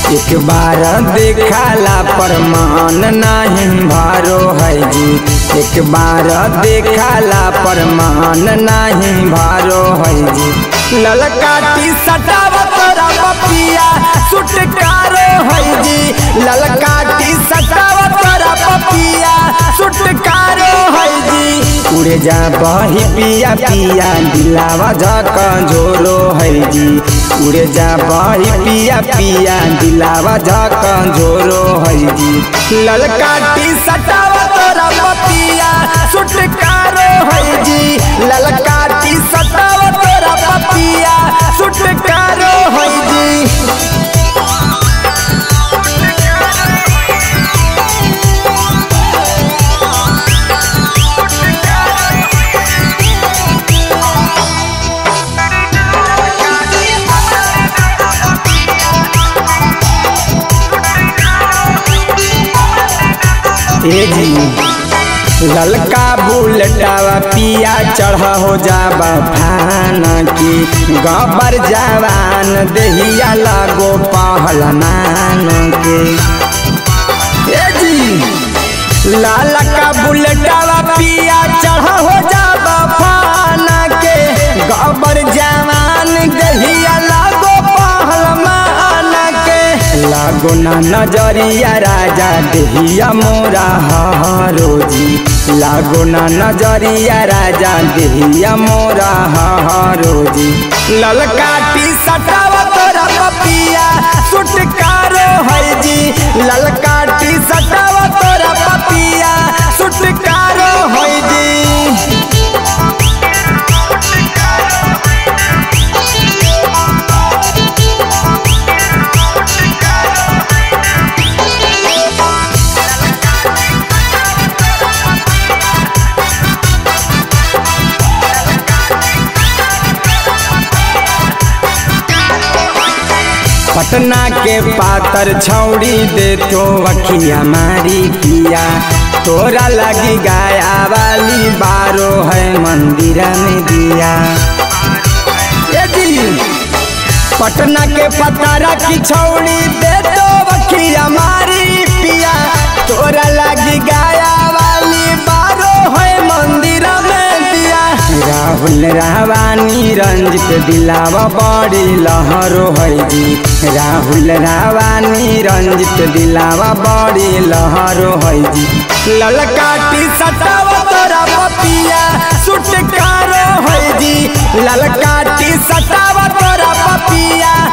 एक बार देखला पर मान नहीं भरो है जी। एक बार देखला पर मान नहीं भरो है जी। ललका टी सटाव तोरा पपिया सुटकारो है जी। ललका टी सटाव तोरा पपिया सुटकारो है जी। उड़े जा बही पिया पिया दिलावा झक झोरो है जी। उड़े जा बही पिया पिया दिलावा झक झोरो है जी। ललका टी सटाव तोरा पपिया सुटकारो है जी। ललका टी सटाव तोरा पपिया सुटकारो है जी। ललका बुलेटवा पिया चढ़ हो जाबा फान की। गबर जवान देहिया लगो पहलमान के। ललका बुलेटवा पिया चढ़ हो जाबा फान के। गबर जवान देहिया लगो पहलमान के। लागो ना नजरिया राजा देहिया मोरा हरो जी। लागो ना नजरिया राजा देहिया मोरा हरो जी। ललका टी सटाव तोरा पपिया सुटकारो है जी। ललका टी सटाव तोरा पपिया सुटकारो है जी। पटना के पातर छौड़ी दे तो वखिया मारी किया। तोरा लगी गाया वाली बारो है मंदिर में दिया। पटना के पतारा की छौड़ी दे तो वखिया मारी पिया। तोरा लगी गाया वाली बारो है मंदिर में दिया। राहुल रावानी रंजित दिलावा बड़ी लहरो है जी। राहुल रावानी रंजित दिलावा बड़ी लहरो है जी। ललका टी सटाव तोरा पपिया सुटकारो है जी। ललका टी सटाव तोरा पपिया